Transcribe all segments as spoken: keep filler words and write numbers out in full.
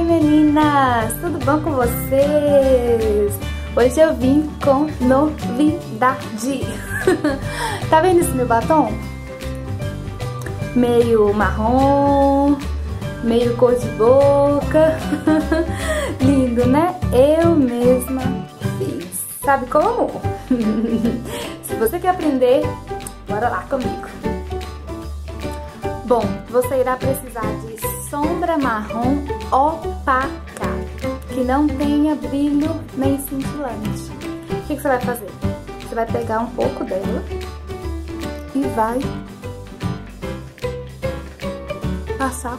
meninas! Tudo bom com vocês? Hoje eu vim com novidade. Tá vendo esse meu batom? Meio marrom, meio cor de boca. Lindo, né? Eu mesma fiz. Sabe como? Se você quer aprender, bora lá comigo. Bom, você irá precisar de sombra marrom opaca, que não tenha brilho nem cintilante. O que, que você vai fazer? Você vai pegar um pouco dela e vai passar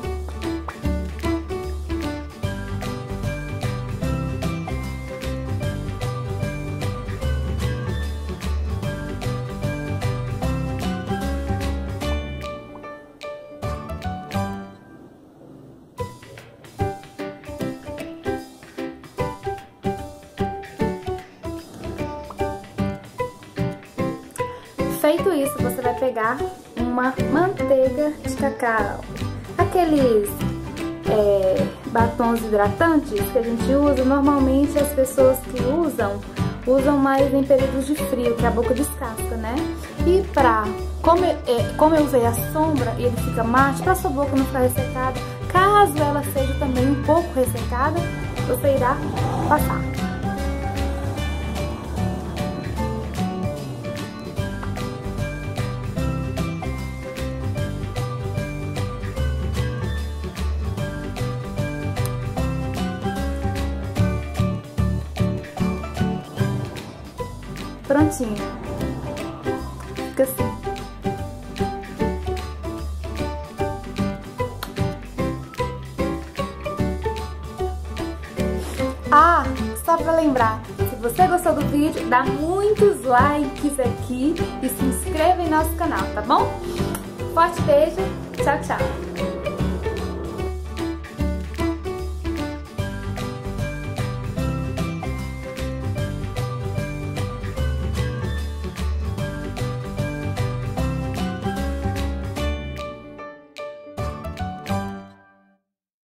Feito isso, você vai pegar uma manteiga de cacau, aqueles é, batons hidratantes que a gente usa. Normalmente as pessoas que usam, usam mais em períodos de frio, que a boca descasca, né? E pra, como eu, é, como eu usei a sombra e ele fica mate, pra sua boca não ficar ressecada, caso ela seja também um pouco ressecada, você irá passar. Prontinho. Fica assim. Ah, só pra lembrar, se você gostou do vídeo, dá muitos likes aqui e se inscreva em nosso canal, tá bom? Forte beijo, tchau, tchau!